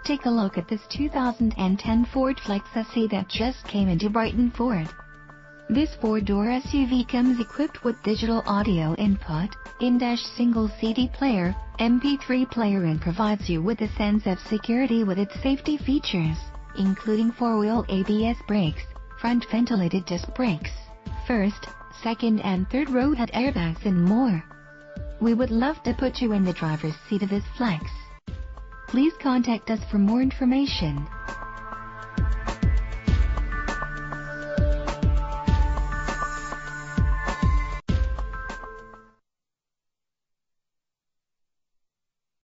Take a look at this 2010 Ford Flex SE that just came into Brighton Ford. This four-door SUV comes equipped with digital audio input, in-dash single CD player, MP3 player, and provides you with a sense of security with its safety features, including four-wheel ABS brakes, front ventilated disc brakes, first, second and third row head airbags, and more. We would love to put you in the driver's seat of this Flex. Please contact us for more information.